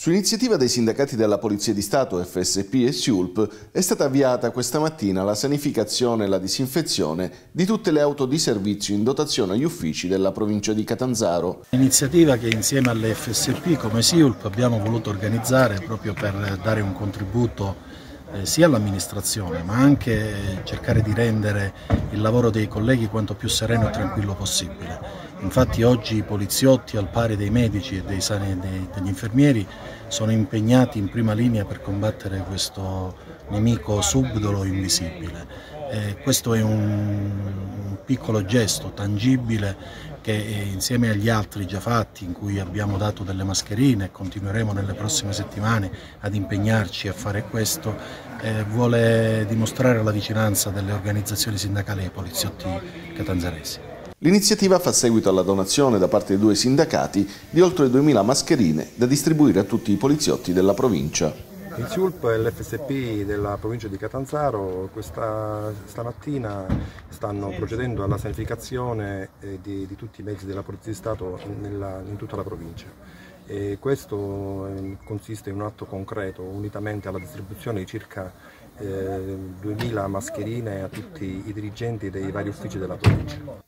Su iniziativa dei sindacati della Polizia di Stato, FSP e SIULP, è stata avviata questa mattina la sanificazione e la disinfezione di tutte le auto di servizio in dotazione agli uffici della provincia di Catanzaro. Iniziativa che insieme alle FSP come SIULP abbiamo voluto organizzare proprio per dare un contributo sia all'amministrazione ma anche cercare di rendere il lavoro dei colleghi quanto più sereno e tranquillo possibile. Infatti oggi i poliziotti, al pari dei medici e degli infermieri, sono impegnati in prima linea per combattere questo nemico subdolo e invisibile. Questo è un piccolo gesto tangibile che insieme agli altri già fatti, in cui abbiamo dato delle mascherine e continueremo nelle prossime settimane ad impegnarci a fare questo, vuole dimostrare la vicinanza delle organizzazioni sindacali ai poliziotti catanzaresi. L'iniziativa fa seguito alla donazione da parte dei due sindacati di oltre 2000 mascherine da distribuire a tutti i poliziotti della provincia. Il SIULP e l'FSP della provincia di Catanzaro stamattina stanno procedendo alla sanificazione di tutti i mezzi della Polizia di Stato in tutta la provincia. E questo consiste in un atto concreto, unitamente alla distribuzione di circa 2000 mascherine a tutti i dirigenti dei vari uffici della provincia.